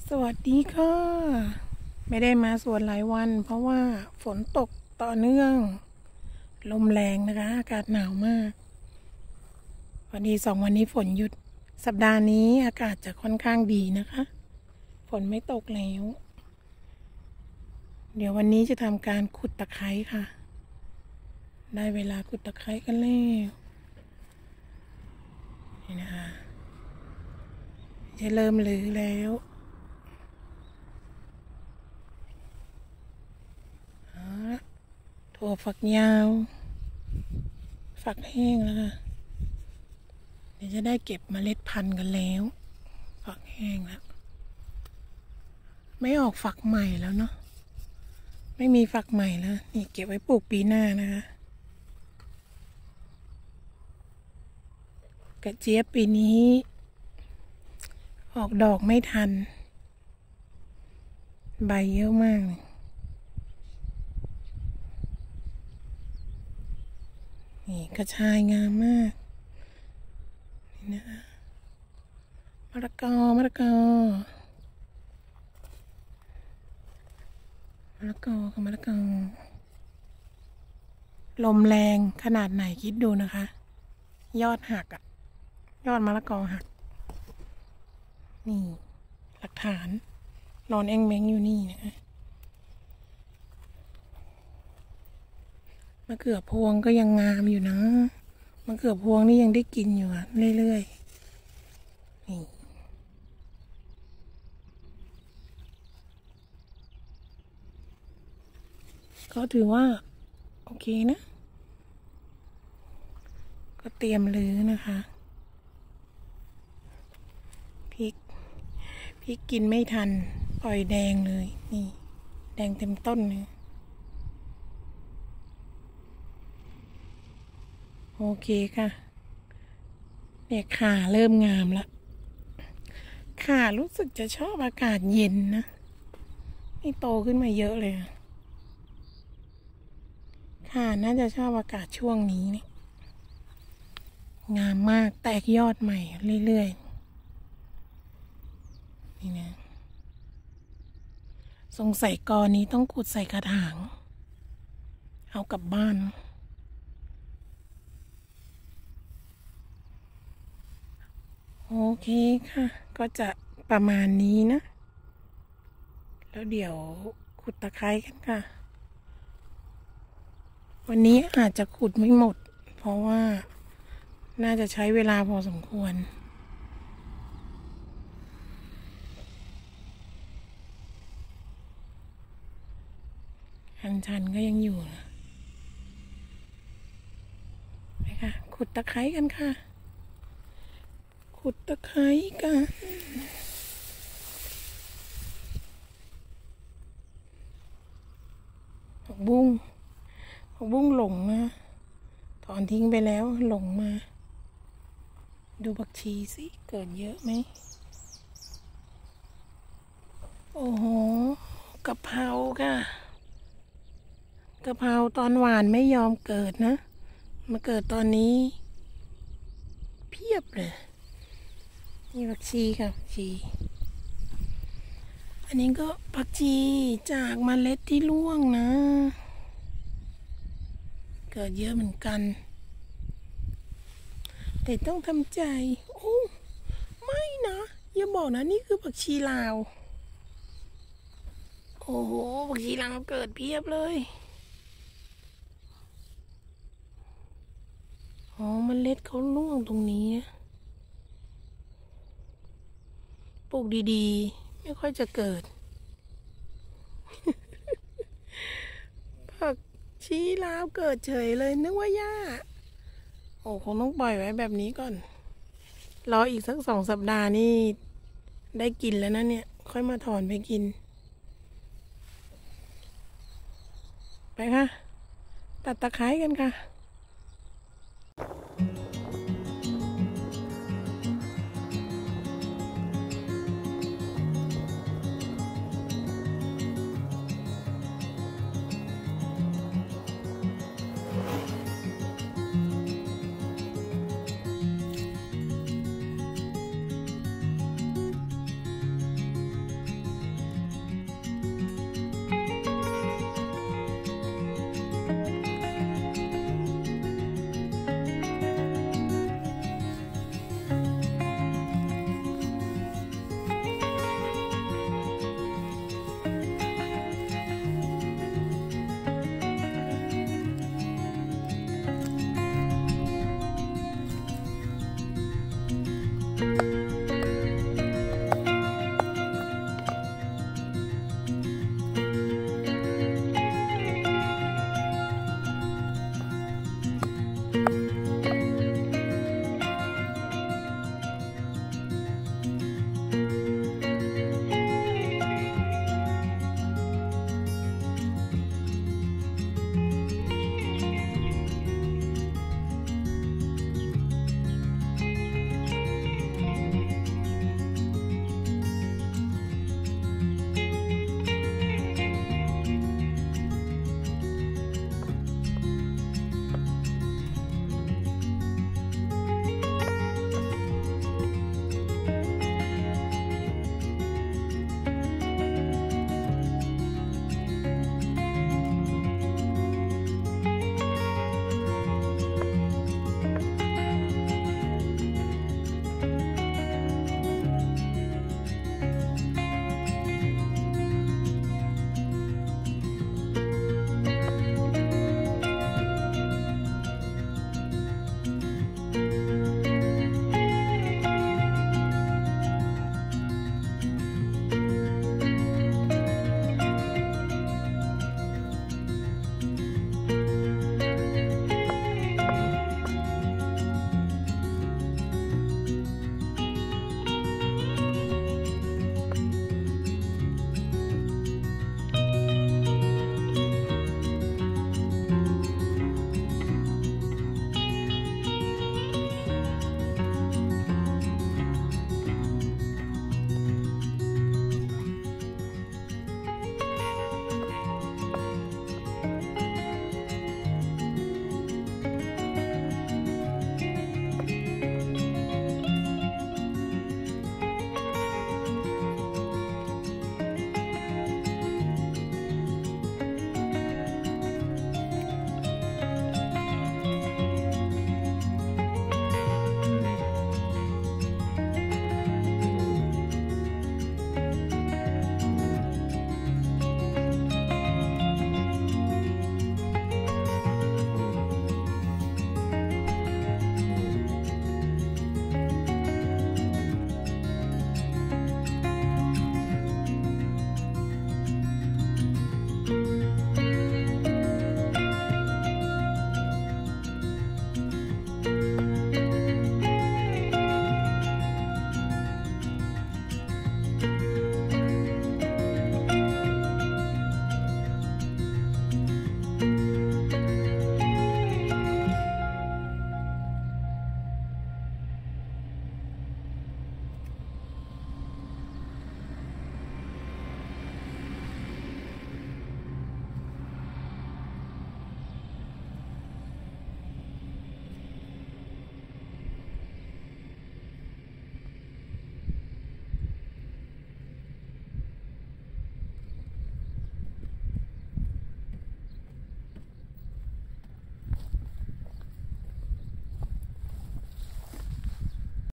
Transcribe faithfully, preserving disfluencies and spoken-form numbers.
สวัสดีค่ะไม่ได้มาสวนหลายวันเพราะว่าฝนตกต่อเนื่องลมแรงนะคะอากาศหนาวมากวันนี้สองวันนี้ฝนหยุดสัปดาห์นี้อากาศจะค่อนข้างดีนะคะฝนไม่ตกแล้วเดี๋ยววันนี้จะทำการขุดตะไคร้ค่ะได้เวลาขุดตะไคร้กันแล้วนี่นะคะจะเริ่มรื้อแล้วถั่วฝักยาวฝักแห้งแล้วค่ะเดี๋ยวจะได้เก็บเมล็ดพันธุ์กันแล้วฝักแห้งแล้วไม่ออกฝักใหม่แล้วเนาะไม่มีฝักใหม่แล้วนี่เก็บไว้ปลูกปีหน้านะคะกระเจี๊ยบปีนี้ออกดอกไม่ทันใบเยอะมากเลยนี่กระชายงามมากนี่นะมะละกอมะละกอมะละกอกับมะละกอลมแรงขนาดไหนคิดดูนะคะยอดหักอะยอดมะละกอหักนี่หลักฐานนอนเอ็งเม้งอยู่นี่นะมะเขือพวงก็ยังงามอยู่นะมะเขือพวงนี่ยังได้กินอยู่อะเรื่อยๆนี่ก็ถือว่าโอเคนะก็เตรียมรื้อนะคะพริกพริกกินไม่ทันปล่อยแดงเลยนี่แดงเต็มต้นเลยโอเคค่ะเนี่ยข่าเริ่มงามละข่ารู้สึกจะชอบอากาศเย็นนะนี่โตขึ้นมาเยอะเลยข่าน่าจะชอบอากาศช่วงนี้เนี่ยงามมากแตกยอดใหม่เรื่อยๆนี่นะสงสัยกอนี้ต้องขุดใส่กระถางเอากลับบ้านโอเคค่ะก็จะประมาณนี้นะแล้วเดี๋ยวขุดตะไคร้กันค่ะวันนี้อาจจะขุดไม่หมดเพราะว่าน่าจะใช้เวลาพอสมควรอันชันก็ยังอยู่นะไปค่ะขุดตะไคร้กันค่ะขุดตะไคร้กันผักบุ้งผักบุ้งหลงนะถอนทิ้งไปแล้วหลงมาดูผักชีสิเกิดเยอะไหมโอ้โหกะเพราค่ะกะเพราตอนหวานไม่ยอมเกิดนะมาเกิดตอนนี้เพียบเลยนี่ผักชีค่ะผักชีอันนี้ก็ผักชีจากเมล็ดที่ร่วงนะเกิดเยอะเหมือนกันแต่ต้องทำใจโอ้ไม่นะอย่าบอกนะนี่คือผักชีลาวโอ้โหผักชีลาวเกิดเพียบเลยอ๋อเมล็ดเขาร่วงตรงนี้ปลูกดีๆไม่ค่อยจะเกิด ผักชีลาวเกิดเฉยเลยนึกว่าหญ้าโอ้คงต้องปล่อยไว้แบบนี้ก่อนรออีกสักสองสัปดาห์นี่ได้กินแล้วนะเนี่ยค่อยมาถอนไปกินไปค่ะตัดตะไคร้กันค่ะ